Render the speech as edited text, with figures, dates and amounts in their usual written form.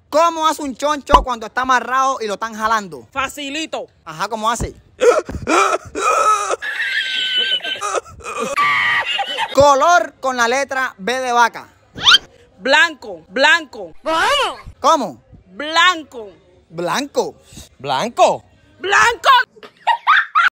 ¿Cómo hace un choncho cuando está amarrado y lo están jalando? Facilito. Ajá, ¿cómo hace? Color con la letra B de vaca. Blanco, blanco. ¿Cómo? Blanco. Blanco. ¿Blanco? ¡Blanco!